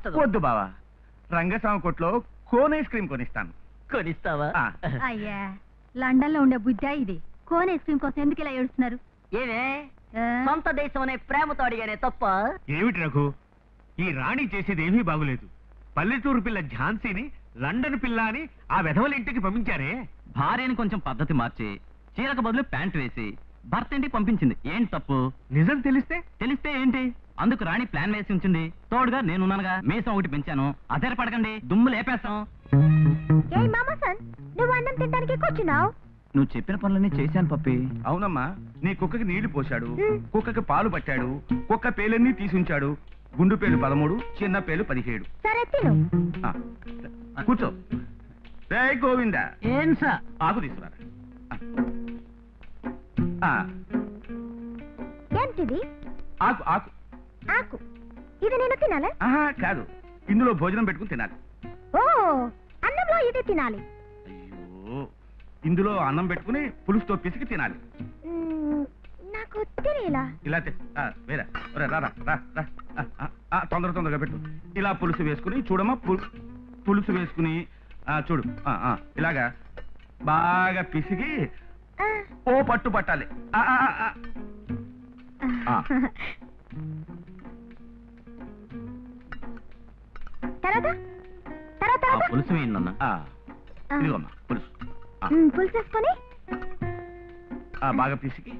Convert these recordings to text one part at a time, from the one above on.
నచ్చదు. వద్దు బావా, రంగస్వామి కొట్లో కోన్ ఐస్ క్రీమ్ కొనిస్తాను. కొనిస్తావా? అయ్యా, లండన్ లో ఉండే బుద్ధా ఇది. కోన్ ఐస్ క్రీమ్ కోసం ఎందుకు ఇలా ఏడుస్తున్నారు? ఏమే సొంత దేశం అనే ప్రేమతో అడిగానే తప్ప? ఏమిటి రఘు, ఈ రాణి చేసేది ఏమీ బాగులేదు. పల్లెటూరు పిల్ల ఝాన్సీని లండన్ పిల్ల అని ఆ వెధవల ఇంటికి పంపించారే. భార్యని కొంచెం పద్ధతి మార్చి చీరకు బదులు ప్యాంట్ వేసి భర్త ఇంటికి పంపించింది. ఏంటి తప్పు? నిజం తెలిస్తే ఏంటి? అందుకు రాణి ప్లాన్ వేసి ఉంచింది. తోడుగా నేనున్నానుగా, మీసం ఒకటి పెంచాను. అదేర పడకండి, దుమ్ము లేపేస్తాం. నువ్వు అన్నం తినడానికి కూర్చున్నావు. నువ్వు చెప్పిన పనులన్నీ చేశాను పప్పి. అవునమ్మా, నీ కుక్కకి నీళ్లు పోశాడు, కుక్కకి పాలు పట్టాడు, కుక్క పేలన్నీ తీసుంచాడు. గుండు పేలు 13, చిన్న పేలు 17. సరే తిను. కూర్చో. రే గోవిందా, ఏం సార్? ఆకు తీసుకురా. ఏంటిది? ఆకు ఆకు ఆకు. ఇది నేను తినాలా? కాదు, ఇందులో భోజనం పెట్టుకుని తినాలి. ఓ, అన్నంలో ఇది తినాలి. అయ్యో, ఇందులో అన్నం పెట్టుకుని పులుసుతో పిసికి తినాలి. నాకు తెలియలా. ఇలా వేరా, రా రా రా రా, తొందరగా పెట్టు. ఇలా పులుసు వేసుకుని చూడమ్మా, పులుసు వేసుకుని చూడు. ఇలాగా బాగా పిసికి ఓ పట్టు పట్టాలి. పులుసు వేయండి. ఇదిగోమ్మా పులుసు. పులుసు వేసుకొని బాగా పిసికి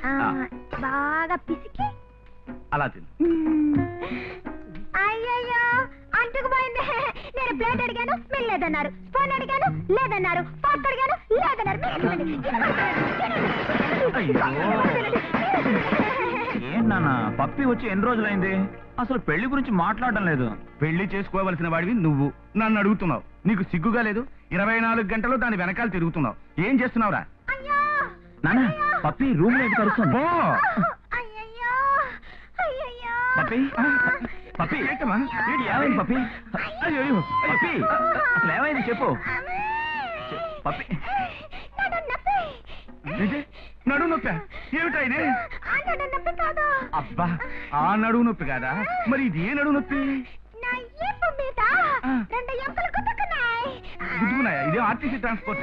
అలా తిను. అయ్యయ్యో, అంటుకుపోయింది. నేను ప్లేట్ అడిగాను, మీరు లేదన్నారు. స్పూన్ అడిగాను, లేదన్నారు. ఫోర్క్ అడిగాను, లేదన్నారు. ఏంటన్నా పప్పి వచ్చి ఎన్ని రోజులైంది? అసలు పెళ్లి గురించి మాట్లాడడం లేదు. పెళ్లి చేసుకోవలసిన వాడివి నువ్వు నన్ను అడుగుతున్నావు. నీకు సిగ్గుగా లేదు? 24 గంటలు దాని వెనకాల తిరుగుతున్నావు. ఏం చేస్తున్నావురా? నానా, పప్పి రూమ్ లో కలుస్తుంది. పప్పి పప్పి ఏమైంది? పప్పి పప్పి అసలు ఏమైంది చెప్పు. పప్పి నడువు నొప్పి ఏమిటా ఇది? అబ్బా, ఆ నడువు నొప్పి కాదా? మరి ఇది ఏ నడువు నొప్పి? గుద్దుకున్నాయా? ఇదే ఆర్టీసీ ట్రాన్స్పోర్ట్.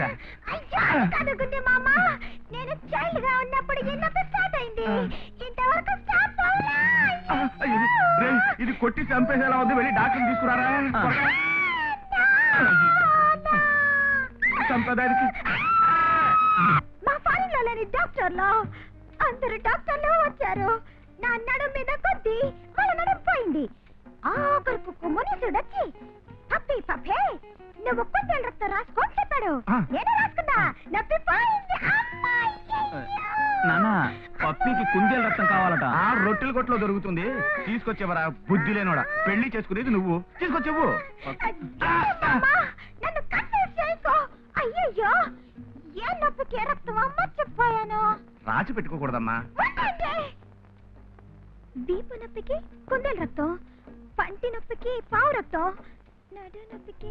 నేను చైల్డ్ గా ఉన్నప్పుడు స్టార్ట్ అయింది. ఇంతవరకు స్టాప్ అవ్వలా. ఇది కొట్టి చంపేసేలా ఉంది. వెళ్ళి డాక్టర్ తీసుకురారా. చంపడానికి మా ఫారెన్ లో లేని డాక్టర్లు అందరు డాక్టర్లు వచ్చారు. నా నడుం మీద కొద్ది వాళ్ళ నడుం పోయింది. ఆఖరుకు మునీసుడు వచ్చి పప్పి పప్పే నువ్వు కొంచెం రక్తం రాసుకోని చెప్పాడు. నేను రాసుకున్నా, నొప్పి పోయింది. నానా, పప్పికి కుందేలు రక్తం కావాలట. ఆ రొట్టెల కొట్లో దొరుకుతుంది. తీసుకొచ్చేవరా బుద్ధి లేనోడా. పెళ్లి చేసుకునేది నువ్వు, తీసుకొచ్చేవు. నన్ను కన్ఫ్యూజ్ చేసుకో. అయ్యయ్యో, ఏ నొప్పికి రక్తం మర్చిపోయాను. రాసి పెట్టుకోకూడదమ్మా. వీపు నొప్పికి కుందేలు రక్తం, పంటి నొప్పికి పావు రక్తం, నడు నొప్పికి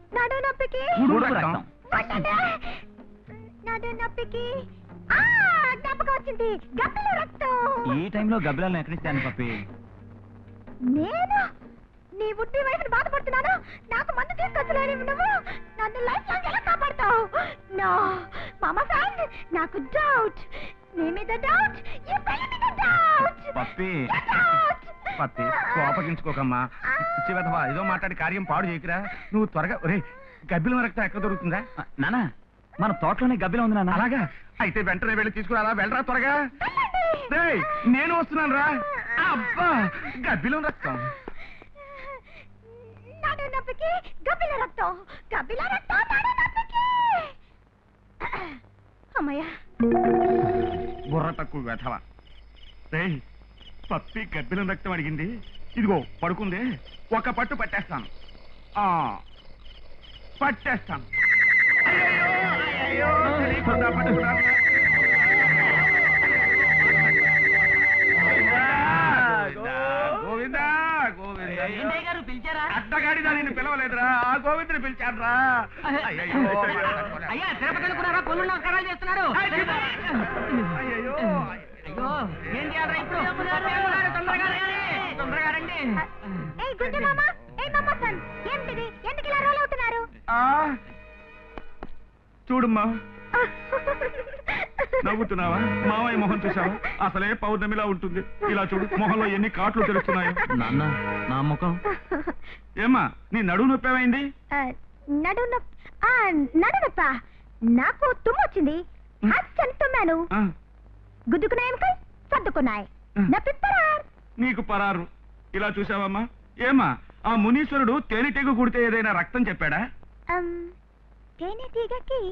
జ్ఞాపకం వచ్చింది, గబ్బిల రక్తం. ఈ టైంలో గబ్బిలాలను ఎక్కడిస్తాను పప్పి? నేను నీ బుద్ధి వయసును బాధపడుతున్నాను. నాకు మందు తీసుకొచ్చలేని నువ్వు నన్ను లైఫ్ లాంగ్ ఎలా కాపాడుతావు? నో మామా ఫ్రెండ్, నాకు డౌట్. నీ మీద డౌట్, ఈ పెళ్లి మీద డౌట్. పప్పి పప్పి కోపగించుకోకమ్మా. చివతవా ఏదో మాట్లాడి కార్యం పాడు చేయకురా. నువ్వు త్వరగా గబ్బిలం రక్తం ఎక్కడ దొరుకుతుందా? నానా, మన తోటలోనే గబ్బిలం ఉంది నాన్న. అలాగా అయితే వెంటనే వెళ్ళి తీసుకురా. వెళ్ళరా త్వరగా. నేను వస్తున్నాను రా. అబ్బా, గబ్బిలం రక్తం. నడు నొప్పికి గబ్బిల రక్తం, గబ్బిల రక్తం నడు నొప్పికి. అమ్మయ్య, బుర్ర తక్కువ వెధవ. పప్పి గబ్బిలం రక్తం అడిగింది. ఇదిగో పడుకుంది. ఒక పట్టు పట్టేస్తాను. పట్టేస్తాను. గోవిందా గోవిందా, అడ్డగాడి దానిని పిలవలేదురా. ఆ గోవిందుని పిలిచాడ్రా. అయ్యా, తిరుపతి అనుకున్నారా? పొల్లు నమస్కారాలు చేస్తున్నాడు. అయ్యో అయ్యో, ఏం చేయాలరా ఇప్పుడు? తొందరగా రండి. ఏ గుండె మామ, ఏంటిది? ఎందుకు ఇలా రోల్ అవుతున్నారు? చూడమ్మా, నవ్వుతున్నావా? మావయ్య మొహం చూసావా? అసలే పౌర్ణమిలా ఉంటుంది. ఇలా చూడు, మొహంలో ఎన్ని కాట్లు తెలుస్తున్నాయో. నాన్న, నా ముఖం. ఏమ్మా, నీ నడువు నొప్పి ఏమైంది? నడునొప్ప. నాకు తుమ్ము వచ్చింది. తుమ్మాను. గుద్దుకున్నాయి, సర్దుకున్నాయి. నీకు పరారు. ఇలా చూసావమ్మా? ఏమ్మా, ఆ మునీశ్వరుడు తేనెటీగ కుడితే ఏదైనా రక్తం చెప్పాడా? తేనెటీగకి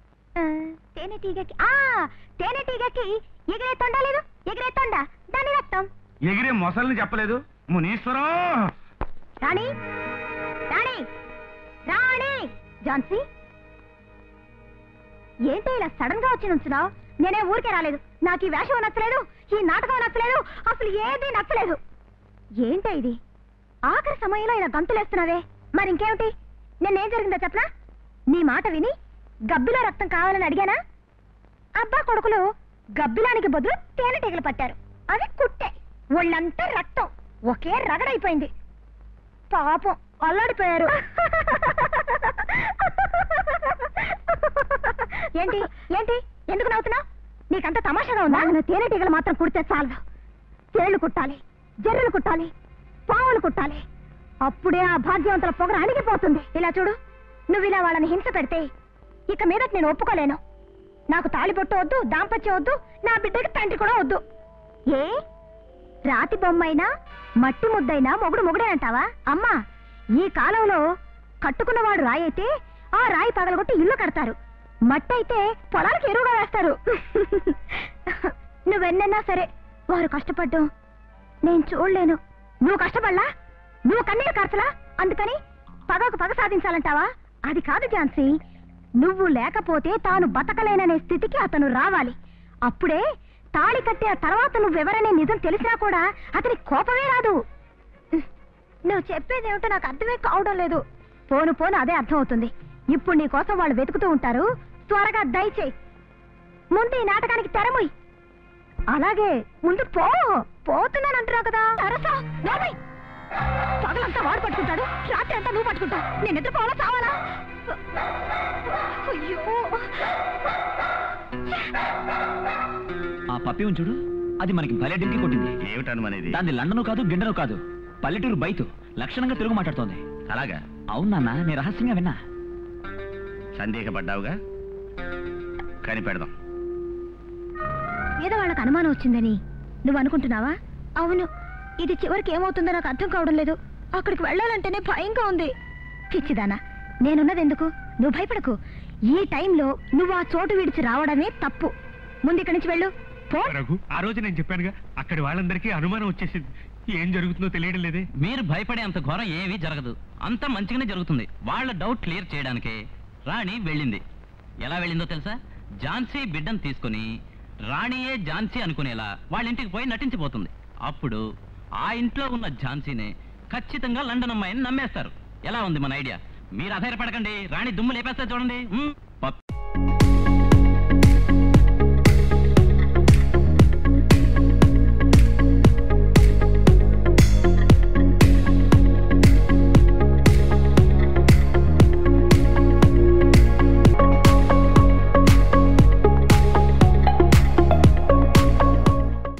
ఎగిరే తొండ లేదు. ఎగిరే తొండ, దాని రక్తం. ఎగిరే మొసల్ని చెప్పలేదు మునీశ్వరం. రాణి, రాణి, రాణి. ఝాన్సీ, ఏంటి ఇలా సడన్ గా వచ్చి నుంచున్నావు? నేనే ఊరికే రాలేదు. నాకు ఈ వేషం నచ్చలేదు, ఈ నాటకం నచ్చలేదు, అసలు ఏది నచ్చలేదు. ఏంటో ఇది? ఆఖరి సమయంలో ఇలా గంతులేస్తున్నావే. మరి ఇంకేమిటి? నేనేం జరిగిందో చెప్పనా? నీ మాట విని గబ్బిలో రక్తం కావాలని అడిగానా? అబ్బా కొడుకులు గబ్బిలానికి బదులు తేనెటీగలు పట్టారు. అవి కుట్టే. ఒళ్ళంతా రక్తం, ఒకే రగడైపోయింది. పాపం అల్లాడిపోయారు. ఏంటి ఏంటి ఎందుకు నవ్వుతున్నావు? నీకంత తమాషాగా ఉందా? తేనెటీగలు మాత్రం కుడితే చాలు. తేళ్లు కుట్టాలి, జర్రెలు కుట్టాలి, పావులు కుట్టాలి. అప్పుడే ఆ భాగ్యవంతుల పొగర అణిగిపోతుంది. ఇలా చూడు, నువ్వు ఇలా వాళ్ళని హింస పెడితే ఇక మీద నేను ఒప్పుకోలేను. నాకు తాళిబొట్టు వద్దు, దాంపత్యం వద్దు, నా బిడ్డకి తండ్రి కూడా వద్దు. ఏ రాతి బొమ్మైనా మట్టి ముద్దైనా మొగుడు మొగుడే అంటావా? అమ్మా, ఈ కాలంలో కట్టుకున్నవాడు రాయి అయితే ఆ రాయి పగలగొట్టి ఇల్లు కడతారు. మట్టి అయితే పొలాలకు ఎరువుగా వేస్తారు. నువ్వెన్నన్నా సరే, వారు కష్టపడ్డం నేను చూడలేను. నువ్వు కష్టపడలా, నువ్వు కన్నీరు కార్చలా, అందుకని పగకు పగ సాధించాలంటావా? అది కాదు ఝాన్సీ, నువ్వు లేకపోతే తాను బతకలేననే స్థితికి అతను రావాలి. అప్పుడే తాళి కట్టే తర్వాత నువ్వెవరనే నిజం తెలిసినా కూడా అతని కోపమే రాదు. నువ్వు చెప్పేదేమిటో నాకు అర్థమే కావడం లేదు. పోను పోను అదే అర్థం అవుతుంది. ఇప్పుడు నీ కోసం వాళ్ళు వెతుకుతూ ఉంటారు. త్వరగా దయచేయి. ముందు ఈ నాటకానికి తెరముయ్. అలాగే ముందు పోతున్నానంటున్నావు కదా. అరసా పగలంతా వాడు పట్టుకుంటాడు, రాత్రి అంతా నువ్వు పట్టుకుంటావు. నేను నిద్రపోవాలా చావాలా? అయ్యో, ఆ పప్పి ఉంచుడు, అది మనకి భలే డింకి కొట్టింది. ఏమిటనమనేది? దాన్ని లండను కాదు, గిండను కాదు, పల్లెటూరు బయట లక్షణంగా తెలుగు మాట్లాడుతోంది. అలాగా? అవునన్నా, నేను రహస్యంగా విన్నా. సందేహపడ్డావుగా, కనిపెడదాం. ఏదో వాళ్ళకి అనుమానం వచ్చిందని నువ్వు అనుకుంటున్నావా? అవును, ఇది చివరికి ఏమవుతుందో నాకు అర్థం కావడం లేదు. అక్కడికి వెళ్ళాలంటేనే భయంగా ఉంది. పిచ్చిదానా, నేనున్నది ఎందుకు? నువ్వు భయపడకు. ఈ టైంలో నువ్వు ఆ చోటు విడిచి రావడమే తప్పు. ముందు ఇక్కడి నుంచి వెళ్ళు. రఘు, ఆ రోజు నేను చెప్పానుగా, అక్కడి వాళ్ళందరికీ అనుమానం వచ్చేసింది. ఏం జరుగుతుందో తెలియడం లేదే. మీరు భయపడే అంత ఘోరం ఏమీ జరగదు. అంతా మంచిగానే జరుగుతుంది. వాళ్ళ డౌట్ క్లియర్ చేయడానికే రాణి వెళ్ళింది. ఎలా వెళ్ళిందో తెలుసా? ఝాన్సీ బిడ్డను తీసుకుని రాణియే ఝాన్సీ అనుకునేలా వాళ్ళ ఇంటికి పోయి నటించిపోతుంది. అప్పుడు ఆ ఇంట్లో ఉన్న ఝాన్సీనే ఖచ్చితంగా లండన్ అమ్మాయిని నమ్మేస్తారు. ఎలా ఉంది మన ఐడియా? మీరు అధైర్యపడకండి, రాణి దుమ్ము లేపేస్తే చూడండి.